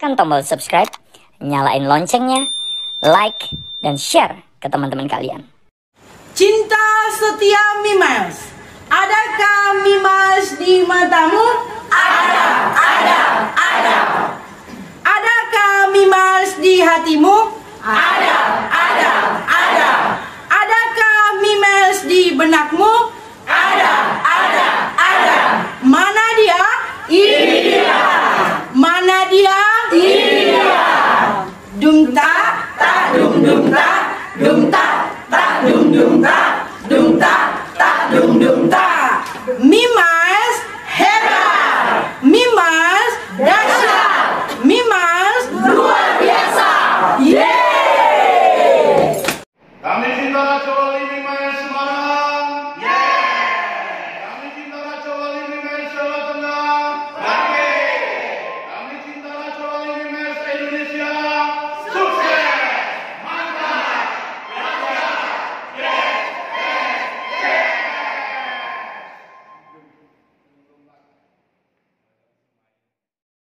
tekan tombol subscribe, nyalain loncengnya, like, dan share ke teman-teman kalian. Cinta setia Mimiles, adakah Mimiles di matamu? Ada. Adakah Mimiles di hatimu? Ada. Adakah Mimiles di benakmu?